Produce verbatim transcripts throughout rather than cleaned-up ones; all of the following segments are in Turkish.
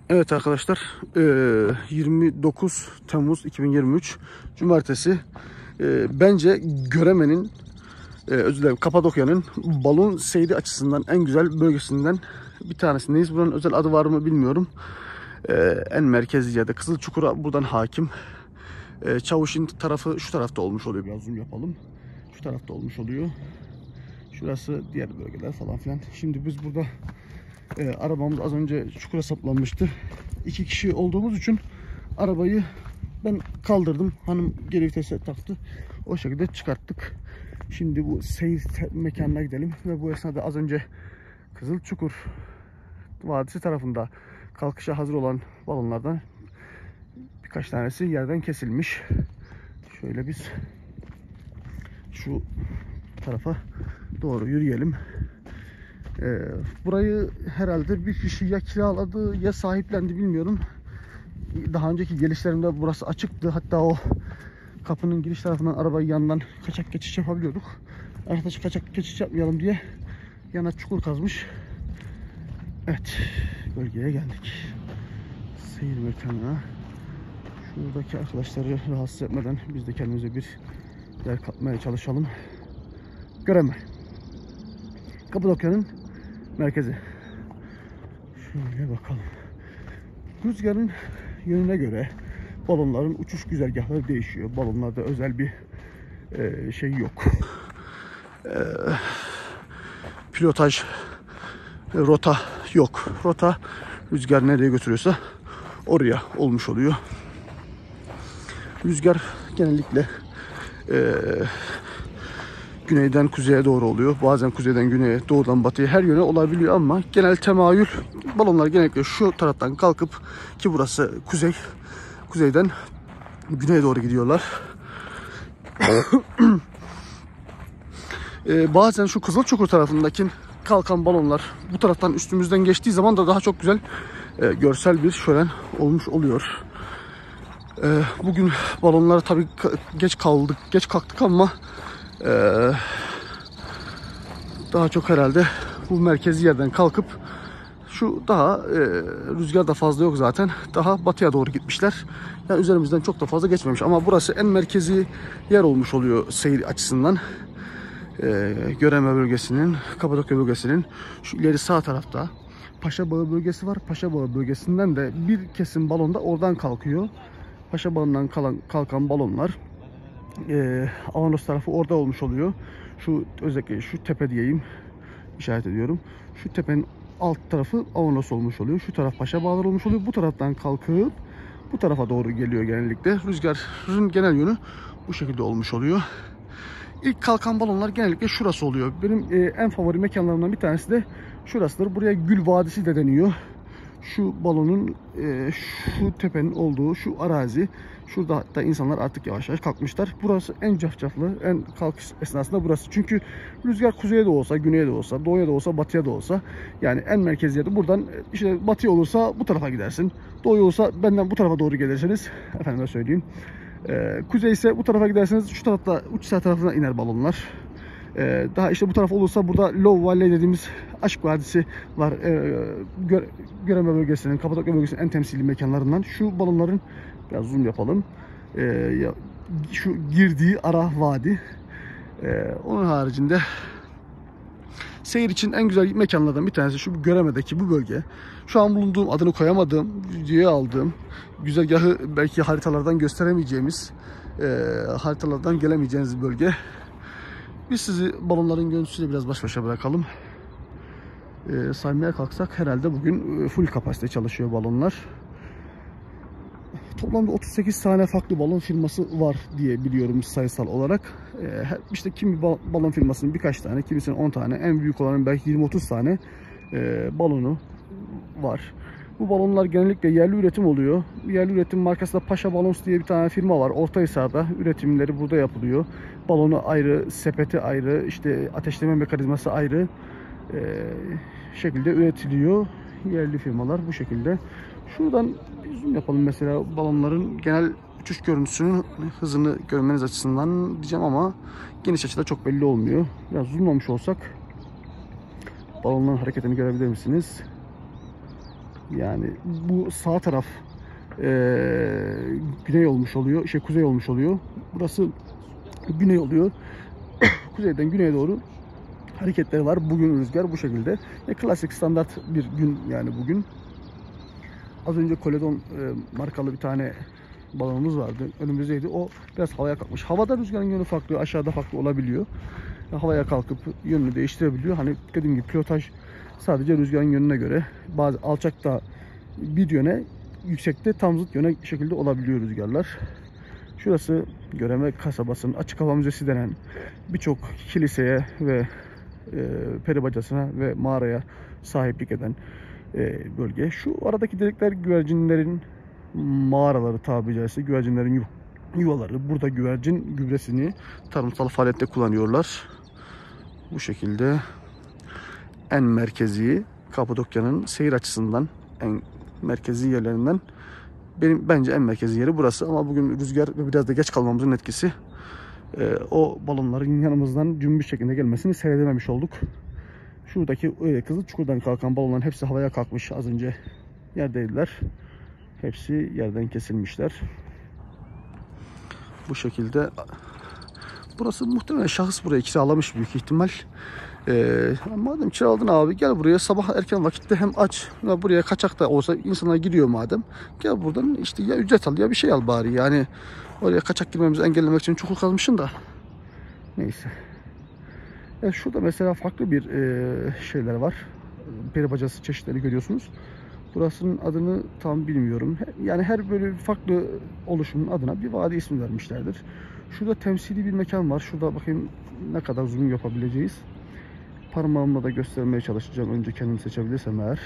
Evet arkadaşlar, yirmi dokuz Temmuz iki bin yirmi üç Cumartesi. Bence Göreme'nin, özür dilerim, Kapadokya'nın balon seyri açısından en güzel bölgesinden bir tanesindeyiz. Buranın özel adı var mı bilmiyorum. En merkezi yerde Kızılçukur'a buradan hakim. Çavuşin tarafı şu tarafta olmuş oluyor. Biraz zoom yapalım. Şu tarafta olmuş oluyor. Şurası diğer bölgeler falan filan. Şimdi biz burada e, arabamız az önce çukura saplanmıştı. İki kişi olduğumuz için arabayı ben kaldırdım. Hanım geri vitese taktı. O şekilde çıkarttık. Şimdi bu seyir mekanına gidelim ve bu esnada az önce Kızılçukur Vadisi tarafında kalkışa hazır olan balonlardan birkaç tanesi yerden kesilmiş. Şöyle biz şu tarafa doğru yürüyelim. Ee, burayı herhalde bir kişi ya kiraladı ya sahiplendi, bilmiyorum. Daha önceki gelişlerimde burası açıktı. Hatta o kapının giriş tarafından arabayı yandan kaçak geçiş yapabiliyorduk. Arkadaş kaçak geçiş yapmayalım diye yana çukur kazmış. Evet, bölgeye geldik. Seyir mekanına. Şuradaki arkadaşları rahatsız etmeden biz de kendimize bir yer katmaya çalışalım. Göreme. Kapadokya'nın merkezi. Şöyle bakalım. Rüzgarın yönüne göre balonların uçuş güzergahları değişiyor. Balonlarda özel bir e, şey yok. E, pilotaj, e, rota yok. Rota rüzgar nereye götürüyorsa oraya olmuş oluyor. Rüzgar genellikle e, güneyden kuzeye doğru oluyor. Bazen kuzeyden güneye, doğudan batıya, her yöne olabiliyor ama genel temayül balonlar genellikle şu taraftan kalkıp, ki burası kuzey, kuzeyden güneye doğru gidiyorlar. ee, bazen şu Kızılçukur tarafındaki kalkan balonlar bu taraftan üstümüzden geçtiği zaman da daha çok güzel e, görsel bir şölen olmuş oluyor. E, bugün balonlara tabii geç kaldık, geç kalktık ama Ee, daha çok herhalde bu merkezi yerden kalkıp şu daha e, rüzgar da fazla yok zaten, daha batıya doğru gitmişler. Yani üzerimizden çok da fazla geçmemiş ama burası en merkezi yer olmuş oluyor seyir açısından. Ee, Göreme bölgesinin, Kapadokya bölgesinin şu ileri sağ tarafta Paşabağı bölgesi var. Paşabağı bölgesinden de bir kesim balon da oradan kalkıyor. Paşabağı'ndan kalan, kalkan balonlar Ee, Avanos tarafı orada olmuş oluyor. Şu özellikle şu tepe diyeyim, işaret ediyorum. Şu tepenin alt tarafı Avanos olmuş oluyor. Şu taraf Paşabağlar olmuş oluyor. Bu taraftan kalkıp bu tarafa doğru geliyor genellikle. Rüzgarın genel yönü bu şekilde olmuş oluyor. İlk kalkan balonlar genellikle şurası oluyor. Benim e, en favori mekanlarımdan bir tanesi de şurasıdır. Buraya Gül Vadisi de deniyor. Şu balonun, e, şu tepenin olduğu şu arazi. Şurada hatta insanlar artık yavaş yavaş kalkmışlar. Burası en cafcaflı, en kalkış esnasında burası. Çünkü rüzgar kuzeye de olsa, güneye de olsa, doğuya da olsa, batıya da olsa, yani en merkezi yerde buradan işte batıya olursa bu tarafa gidersin. Doğuya olursa benden bu tarafa doğru gelirseniz, efendime söyleyeyim. Ee, kuzey ise bu tarafa giderseniz şu tarafta, Uçhisar tarafına iner balonlar. Ee, daha işte bu taraf olursa burada Love Valley dediğimiz Aşk Vadisi var. Ee, Gö Göreme bölgesinin, Kapadokya bölgesinin en temsili mekanlarından. Şu balonların biraz zoom yapalım. Ee, şu girdiği ara vadi. Ee, onun haricinde seyir için en güzel mekanlardan bir tanesi şu Göreme'deki bu bölge. Şu an bulunduğum, adını koyamadığım, videoya aldığım, güzergahı belki haritalardan gösteremeyeceğimiz, e, haritalardan gelemeyeceğiniz bölge. Biz sizi balonların görüntüsüyle biraz baş başa bırakalım. E, saymaya kalksak herhalde bugün full kapasite çalışıyor balonlar. Toplamda otuz sekiz tane farklı balon firması var diye biliyorum sayısal olarak. E, işte kimi balon firmasının birkaç tane, kimisinin on tane, en büyük olanın belki yirmi otuz tane e, balonu var. Bu balonlar genellikle yerli üretim oluyor. Yerli üretim markası da Paşa Balons diye bir tane firma var. Ortahisar'da üretimleri burada yapılıyor. Balonu ayrı, sepeti ayrı, işte ateşleme mekanizması ayrı e, şekilde üretiliyor. Yerli firmalar bu şekilde. Şuradan bir zoom yapalım mesela balonların genel uçuş görüntüsünün hızını görmeniz açısından diyeceğim ama geniş açıda çok belli olmuyor. Biraz zoomlamış olsak balonların hareketini görebilir misiniz? Yani bu sağ taraf e, güney olmuş oluyor, şey kuzey olmuş oluyor. Burası güney oluyor. Kuzeyden güneye doğru hareketleri var. Bugün rüzgar bu şekilde. E, klasik standart bir gün yani bugün. Az önce Koledon e, markalı bir tane balonumuz vardı. Önümüzdeydi. O biraz havaya kalkmış. Havada rüzgarın yönü farklı, aşağıda farklı olabiliyor. Havaya kalkıp yönünü değiştirebiliyor. Hani dediğim gibi pilotaj sadece rüzgarın yönüne göre. Bazı alçakta bir yöne, yüksekte tam zıt yöne şekilde olabiliyor rüzgarlar. Şurası Göreme kasabasının açık hava müzesi denen birçok kiliseye ve e, peri bacasına ve mağaraya sahiplik eden e, bölge. Şu aradaki delikler güvercinlerin mağaraları, tabiri caizse güvercinlerin yuvaları. Burada güvercin gübresini tarımsal faaliyette kullanıyorlar. Bu şekilde en merkezi Kapadokya'nın seyir açısından en merkezi yerlerinden benim bence en merkezi yeri burası. Ama bugün rüzgar ve biraz da geç kalmamızın etkisi e, o balonların yanımızdan cümbüş şeklinde gelmesini seyredememiş olduk. Şuradaki e, Kızıl Çukur'dan kalkan balonların hepsi havaya kalkmış. Az önce yerdeydiler. Hepsi yerden kesilmişler. Bu şekilde. Burası muhtemelen şahıs burayı kiralamış büyük ihtimal. Ee, madem kiraladın abi, gel buraya sabah erken vakitte, hem aç ve buraya kaçak da olsa insanlar giriyor madem. Gel buradan işte ya ücret al ya bir şey al bari. Yani oraya kaçak girmemizi engellemek için çukur kazmışsın da. Neyse. Evet, şurada mesela farklı bir e, şeyler var. Peri bacası çeşitleri görüyorsunuz. Burasının adını tam bilmiyorum. Yani her böyle farklı oluşumun adına bir vadi ismi vermişlerdir. Şurada temsili bir mekan var. Şurada bakayım ne kadar zoom yapabileceğiz. Parmağımla da göstermeye çalışacağım. Önce kendim seçebilirsem eğer.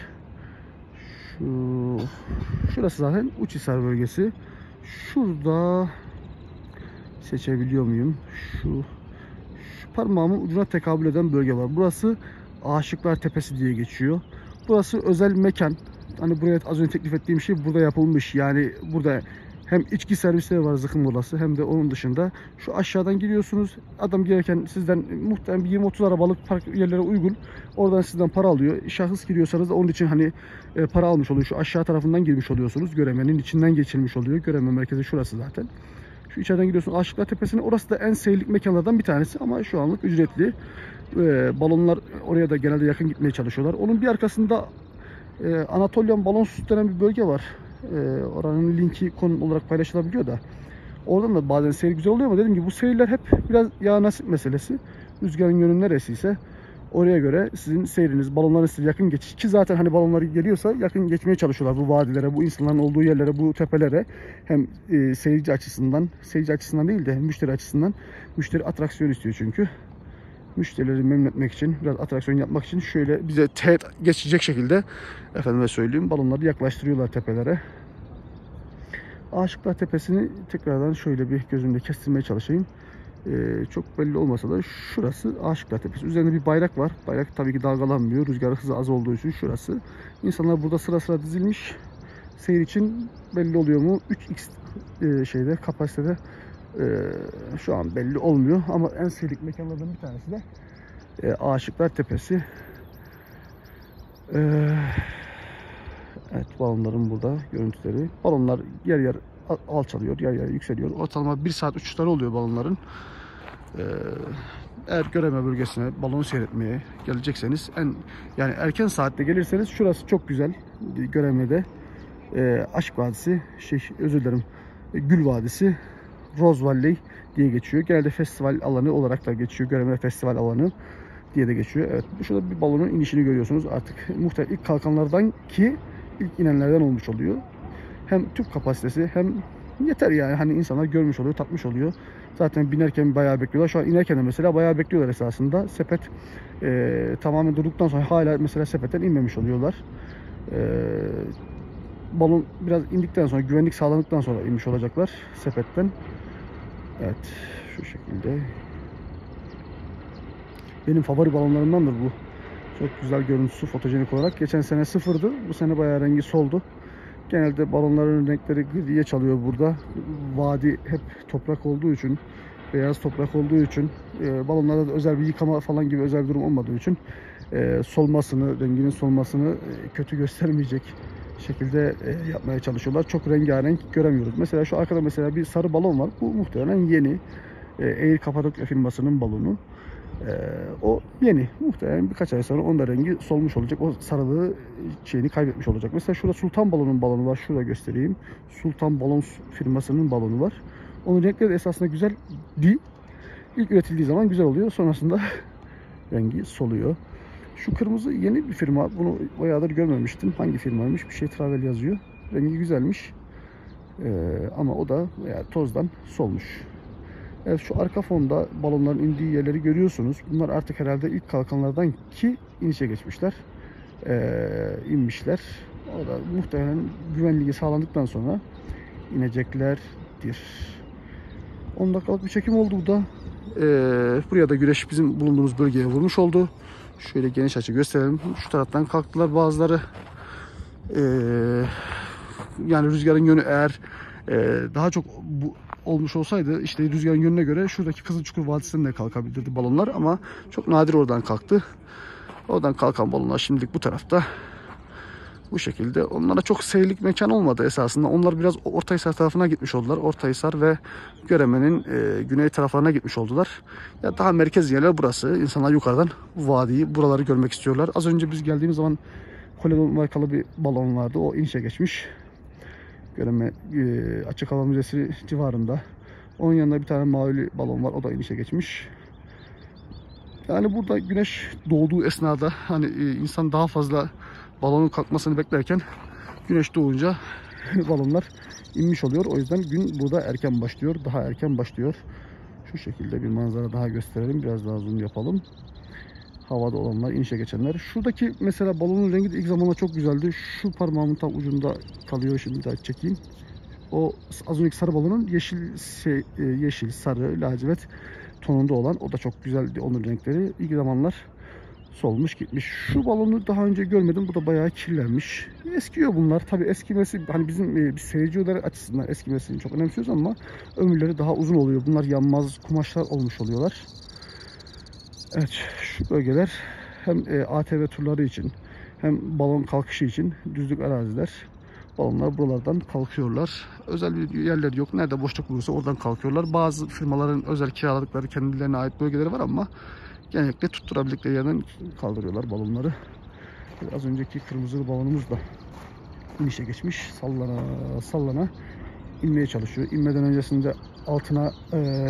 Şu, şurası zaten Uçhisar bölgesi. Şurada seçebiliyor muyum? Şu, şu parmağımın ucuna tekabül eden bölge var. Burası Aşıklar Tepesi diye geçiyor. Burası özel mekan. Hani buraya az önce teklif ettiğim şey burada yapılmış. Yani burada hem içki servisleri var, zıkım molası, hem de onun dışında şu aşağıdan giriyorsunuz. Adam gelirken sizden muhtemelen bir yirmi otuz arabalık park yerlere uygun. Oradan sizden para alıyor. Şahıs giriyorsanız da onun için hani e, para almış oluyor. Şu aşağı tarafından girmiş oluyorsunuz. Göremenin içinden geçilmiş oluyor. Göreme merkezi şurası zaten. Şu içeriden gidiyorsunuz Aşıklar Tepesi'ne. Orası da en seyirlik mekanlardan bir tanesi ama şu anlık ücretli. E, balonlar oraya da genelde yakın gitmeye çalışıyorlar. Onun bir arkasında e, Anatolian Balonsuz denen bir bölge var. Ee, oranın linki konum olarak paylaşılabiliyor da oradan da bazen seyir güzel oluyor ama dediğim gibi bu seyirler hep biraz ya nasip meselesi. Rüzgarın yönü neresiyse oraya göre sizin seyriniz, balonların size yakın geçiş ki zaten hani balonlar geliyorsa yakın geçmeye çalışıyorlar bu vadilere, bu insanların olduğu yerlere, bu tepelere. Hem e, seyirci açısından, seyirci açısından değil de müşteri açısından. Müşteri atraksiyon istiyor çünkü. Müşterileri memnun etmek için, biraz atraksiyon yapmak için şöyle bize teğet geçecek şekilde efendime söyleyeyim balonları yaklaştırıyorlar tepelere. Aşıklar Tepesi'ni tekrardan şöyle bir gözümde kestirmeye çalışayım. Ee, çok belli olmasa da şurası Aşıklar Tepesi. Üzerinde bir bayrak var. Bayrak tabii ki dalgalanmıyor. Rüzgar hızı az olduğu için şurası. İnsanlar burada sıra sıra dizilmiş. Seyir için belli oluyor mu? üç x e, şeyde kapasitede Ee, şu an belli olmuyor ama en seyirlik mekanlardan bir tanesi de e, Aşıklar Tepesi. Ee, evet, balonların burada görüntüleri. Balonlar yer yer alçalıyor, yer yer yükseliyor. Ortalama bir saat uçuşları oluyor balonların. Ee, eğer Göreme bölgesine balonu seyretmeye gelecekseniz en yani erken saatte gelirseniz şurası çok güzel. Göreme'de e, Aşk Vadisi, şey özür dilerim, Gül Vadisi, Rose Valley diye geçiyor. Genelde festival alanı olarak da geçiyor. Göreme festival alanı diye de geçiyor. Evet, şurada bir balonun inişini görüyorsunuz. Artık muhtemelen ilk kalkanlardan ki ilk inenlerden olmuş oluyor. Hem tüp kapasitesi hem yeter yani. Hani insanlar görmüş oluyor, tatmış oluyor. Zaten binerken bayağı bekliyorlar. Şu an inerken de mesela bayağı bekliyorlar esasında. Sepet e, tamamen durduktan sonra hala mesela sepetten inmemiş oluyorlar. E, balon biraz indikten sonra, güvenlik sağlandıktan sonra inmiş olacaklar sepetten. Evet, şu şekilde. Benim favori balonlarımdandır bu. Çok güzel görüntüsü, fotojenik olarak. Geçen sene sıfırdı. Bu sene bayağı rengi soldu. Genelde balonların renkleri griye çalıyor burada. Vadi hep toprak olduğu için, beyaz toprak olduğu için, e, balonlarda da özel bir yıkama falan gibi özel bir durum olmadığı için e, solmasını, renginin solmasını e, kötü göstermeyecek şekilde e, yapmaya çalışıyorlar. Çok rengarenk göremiyoruz. Mesela şu arkada mesela bir sarı balon var. Bu muhtemelen yeni. E, Air Kapadokya firmasının balonu. E, o yeni. Muhtemelen birkaç ay sonra onun da rengi solmuş olacak. O sarılığı şeyini kaybetmiş olacak. Mesela şurada Sultan Balon'un balonu var. Şurada göstereyim. Sultan Balon firmasının balonu var. Onun renkleri de esasında güzel değil. İlk üretildiği zaman güzel oluyor. Sonrasında rengi soluyor. Şu kırmızı yeni bir firma. Bunu bayağıdır görmemiştim. Hangi firmaymış? Bir şey Travel yazıyor. Rengi güzelmiş. Ee, ama o da yani tozdan solmuş. Evet, şu arka fonda balonların indiği yerleri görüyorsunuz. Bunlar artık herhalde ilk kalkanlardan ki inişe geçmişler. Ee, inmişler. O da muhtemelen güvenliği sağlandıktan sonra ineceklerdir. on dakikalık bir çekim oldu bu da. Ee, buraya da güneş bizim bulunduğumuz bölgeye vurmuş oldu. Şöyle geniş açı gösterelim. Şu taraftan kalktılar bazıları. Ee, yani rüzgarın yönü eğer e, daha çok bu olmuş olsaydı işte rüzgarın yönüne göre şuradaki Kızılçukur Vadisi'nden de kalkabilirdi balonlar ama çok nadir oradan kalktı. Oradan kalkan balonlar şimdilik bu tarafta. Bu şekilde. Onlara çok seyirlik mekan olmadı esasında. Onlar biraz Ortahisar tarafına gitmiş oldular. Ortahisar ve Göreme'nin e, güney taraflarına gitmiş oldular. Ya daha merkez yerler burası. İnsanlar yukarıdan vadiyi, buraları görmek istiyorlar. Az önce biz geldiğimiz zaman Koledon markalı bir balon vardı. O inişe geçmiş. Göreme e, Açık Hava Müzesi civarında. Onun yanında bir tane mavili balon var. O da inişe geçmiş. Yani burada güneş doğduğu esnada hani e, insan daha fazla balonun kalkmasını beklerken güneş doğunca balonlar inmiş oluyor. O yüzden gün burada erken başlıyor. Daha erken başlıyor. Şu şekilde bir manzara daha gösterelim. Biraz daha zoom yapalım. Havada olanlar, inişe geçenler. Şuradaki mesela balonun rengi de ilk zamanlar çok güzeldi. Şu parmağımın tam ucunda kalıyor. Şimdi daha çekeyim. O az önceki sarı balonun yeşil, şey, yeşil, sarı, lacivert tonunda olan. O da çok güzeldi onun renkleri. İlk zamanlar solmuş gitmiş. Şu balonu daha önce görmedim. Bu da bayağı kirlenmiş. Eskiyor bunlar. Tabii eskimesi hani bizim e, bir seyirciler açısından eskimesini çok önemsiyoruz ama ömürleri daha uzun oluyor. Bunlar yanmaz kumaşlar olmuş oluyorlar. Evet, şu bölgeler hem e, A T V turları için hem balon kalkışı için düzlük araziler. Balonlar buralardan kalkıyorlar. Özel bir yerleri yok. Nerede boşluk bulursa oradan kalkıyorlar. Bazı firmaların özel kiraladıkları kendilerine ait bölgeleri var ama genellikle tutturabildikleri yerden kaldırıyorlar balonları. Az önceki kırmızı balonumuz da inişe geçmiş. Sallana sallana inmeye çalışıyor. İnmeden öncesinde altına e,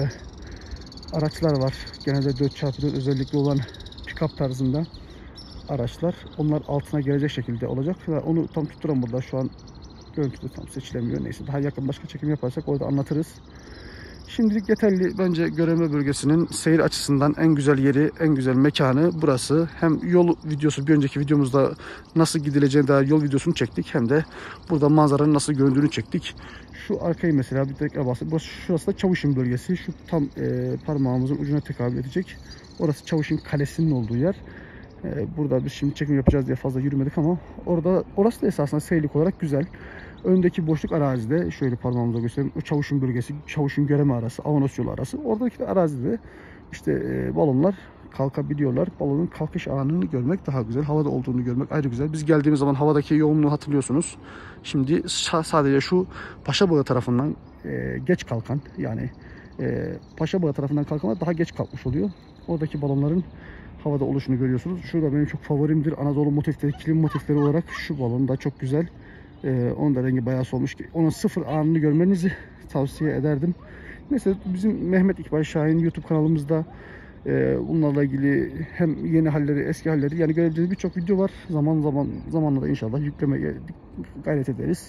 araçlar var. Genelde dört çarpı dört özellikli olan pick-up tarzında araçlar. Onlar altına gelecek şekilde olacak. Onu tam tutturan burada şu an görüntüde tam seçilemiyor. Neyse daha yakın başka çekim yaparsak orada anlatırız. Şimdilik yeterli. Bence Göreme bölgesinin seyir açısından en güzel yeri, en güzel mekanı burası. Hem yol videosu, bir önceki videomuzda nasıl gidileceğine dair yol videosunu çektik. Hem de burada manzaranın nasıl göründüğünü çektik. Şu arkayı mesela bir tekrar bahsedeyim. Şurası da Çavuş'un bölgesi. Şu tam e, parmağımızın ucuna tekabül edecek. Orası Çavuş'un kalesinin olduğu yer. E, burada biz şimdi çekim yapacağız diye fazla yürümedik ama orada orası da esasında seyirlik olarak güzel. Öndeki boşluk arazide şöyle parmağımıza göstereyim. O Çavuş'un bölgesi, Çavuş'un Göreme arası, Avanos yolu arası. Oradaki arazide işte e, balonlar kalkabiliyorlar. Balonun kalkış anını görmek daha güzel. Havada olduğunu görmek ayrı güzel. Biz geldiğimiz zaman havadaki yoğunluğu hatırlıyorsunuz. Şimdi sadece şu Paşabağ tarafından e, geç kalkan yani e, Paşabağ tarafından kalkanlar daha geç kalkmış oluyor. Oradaki balonların havada oluşunu görüyorsunuz. Şurada benim çok favorimdir. Anadolu motifleri, kilim motifleri olarak şu balon da çok güzel. Ee, onun da rengi bayağı solmuş. Onun sıfır anını görmenizi tavsiye ederdim. Mesela bizim Mehmet İkbal Şahin YouTube kanalımızda e, bunlarla ilgili hem yeni halleri, eski halleri yani görebileceğiniz birçok video var. Zaman zaman zamanla da inşallah yüklemeye gayret ederiz.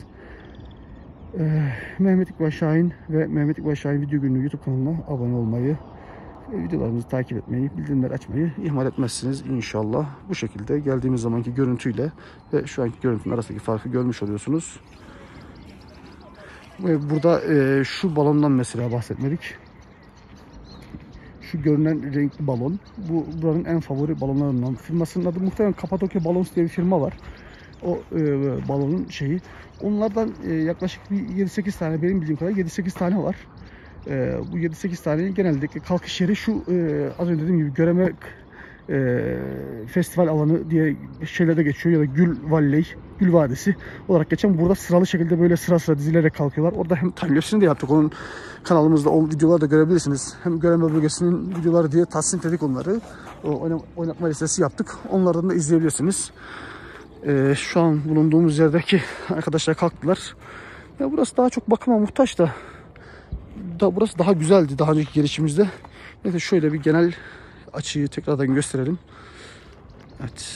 Ee, Mehmet İkbal Şahin ve Mehmet İkbal Şahin Video Günlüğü YouTube kanalına abone olmayı, videolarımızı takip etmeyi, bildirimler açmayı ihmal etmezsiniz inşallah. Bu şekilde geldiğimiz zamanki görüntüyle ve şu anki görüntünün arasındaki farkı görmüş oluyorsunuz. Ve burada e, şu balondan mesela bahsetmedik. Şu görünen renkli balon. Bu buranın en favori balonlarından. Firmasının adı muhtemelen Kapadokya Balons diye bir firma var. O e, balonun şeyi. Onlardan e, yaklaşık bir yedi sekiz tane, benim bildiğim kadar yedi sekiz tane var. Ee, bu yedi sekiz tanenin genellikle kalkış yeri şu e, az önce dediğim gibi Göreme e, festival alanı diye şeylerde geçiyor ya da Gül Valley, Gül Vadisi olarak geçen. Burada sıralı şekilde böyle sıra sıra dizilerek kalkıyorlar. Orada hem time-lapse'ini de yaptık. Onun kanalımızda o videoları da görebilirsiniz. Hem Göreme Bölgesi'nin videoları diye tasnifledik onları. O oynatma listesi yaptık. Onlardan da izleyebilirsiniz. E, şu an bulunduğumuz yerdeki arkadaşlar kalktılar. Ya burası daha çok bakıma muhtaç da, da burası daha güzeldi daha önceki gelişimizde. Neyse şöyle bir genel açıyı tekrardan gösterelim. Evet.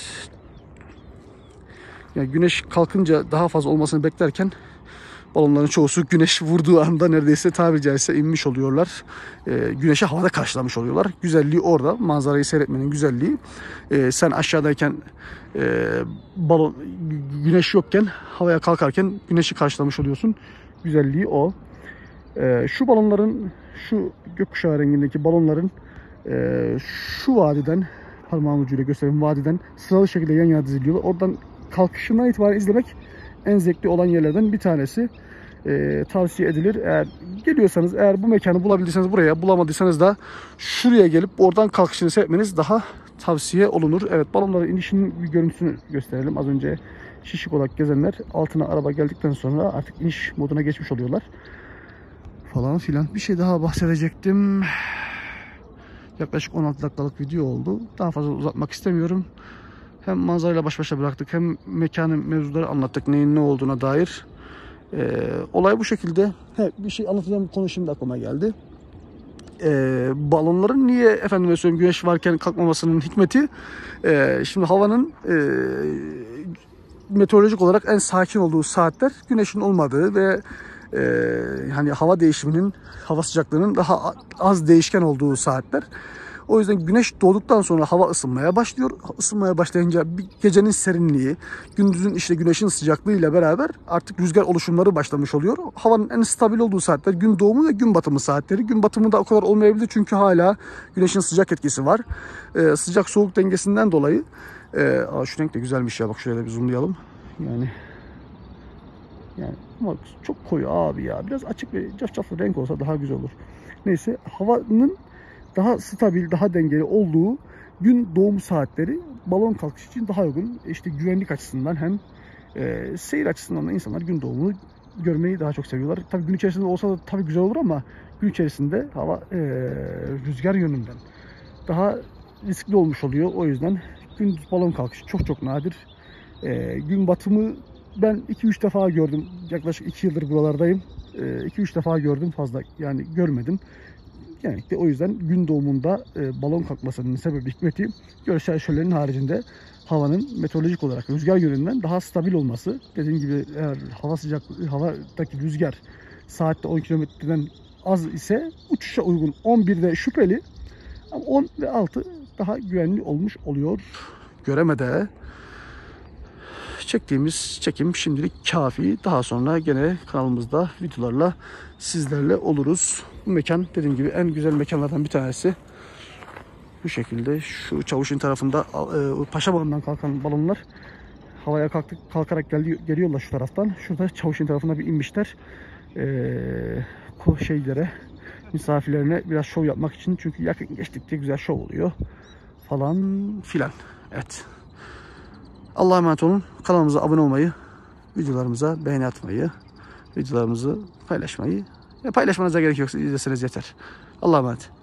Yani güneş kalkınca daha fazla olmasını beklerken balonların çoğusu güneş vurduğu anda neredeyse tabiri caizse inmiş oluyorlar. E, güneşi havada karşılamış oluyorlar. Güzelliği orada. Manzarayı seyretmenin güzelliği. E, sen aşağıdayken e, balon güneş yokken havaya kalkarken güneşi karşılamış oluyorsun. Güzelliği o. E, şu balonların, şu gökkuşağı rengindeki balonların e, şu vadiden, parmağım ucuyla göstereyim, vadiden sıralı şekilde yan yana diziliyorlar. Oradan kalkışından itibaren izlemek en zevkli olan yerlerden bir tanesi. Ee, tavsiye edilir. Eğer geliyorsanız, eğer bu mekanı bulabildiyseniz buraya, bulamadıysanız da şuraya gelip oradan kalkışını seyretmeniz daha tavsiye olunur. Evet, balonların inişinin bir görüntüsünü gösterelim. Az önce şişik olarak gezenler altına araba geldikten sonra artık iniş moduna geçmiş oluyorlar. Falan filan. Bir şey daha bahsedecektim. Yaklaşık on altı dakikalık video oldu. Daha fazla uzatmak istemiyorum. Hem manzarayla baş başa bıraktık, hem mekanın mevzuları anlattık, neyin ne olduğuna dair. Ee, olay bu şekilde. He, bir şey anlatacağım bir konu şimdi aklıma geldi. Ee, balonların niye efendime söyleyeyim güneş varken kalkmamasının hikmeti, e, şimdi havanın e, meteorolojik olarak en sakin olduğu saatler güneşin olmadığı ve e, hani hava değişiminin, hava sıcaklığının daha az değişken olduğu saatler. O yüzden güneş doğduktan sonra hava ısınmaya başlıyor. Isınmaya başlayınca bir gecenin serinliği, gündüzün işte güneşin sıcaklığıyla beraber artık rüzgar oluşumları başlamış oluyor. Havanın en stabil olduğu saatler gün doğumu ve gün batımı saatleri. Gün batımı da o kadar olmayabilir çünkü hala güneşin sıcak etkisi var. Ee, sıcak soğuk dengesinden dolayı. Ee, aa, şu renk de güzelmiş ya, bak şöyle bir zoomlayalım. Yani yani ama çok koyu abi ya. Biraz açık ve cafcaflı renk olsa daha güzel olur. Neyse, havanın daha stabil, daha dengeli olduğu gün doğum saatleri balon kalkış için daha uygun. İşte güvenlik açısından hem e, seyir açısından da insanlar gün doğumunu görmeyi daha çok seviyorlar. Tabii gün içerisinde olsa da tabii güzel olur ama gün içerisinde hava e, rüzgar yönünden daha riskli olmuş oluyor. O yüzden gündüz balon kalkışı çok çok nadir. E, gün batımı ben iki üç defa gördüm. Yaklaşık iki yıldır buralardayım. iki üç defa gördüm, fazla yani görmedim. Genellikle o yüzden gün doğumunda e, balon kalkmasının sebebi, hikmeti görsel şölenin haricinde havanın meteorolojik olarak rüzgar yönünden daha stabil olması. Dediğim gibi eğer hava sıcaklığı, havadaki rüzgar saatte on kilometreden az ise uçuşa uygun. on birde şüpheli ama on ve altı daha güvenli olmuş oluyor. Göreme'de çektiğimiz çekim şimdilik kafi. Daha sonra gene kanalımızda videolarla sizlerle oluruz. Bu mekan dediğim gibi en güzel mekanlardan bir tanesi. Bu şekilde şu Çavuşin tarafında e, Paşabağı'ndan kalkan balonlar havaya kalktık, kalkarak geldi, geliyorlar şu taraftan. Şurada Çavuşin tarafına bir inmişler. E, şeylere, misafirlerine biraz şov yapmak için. Çünkü yakın geçtikçe güzel şov oluyor. Falan filan. Evet. Allah'a emanet olun. Kanalımıza abone olmayı, videolarımıza beğeni atmayı, videolarımızı paylaşmayı, ya paylaşmanıza gerek yoksa izleseniz yeter. Allah'a emanet.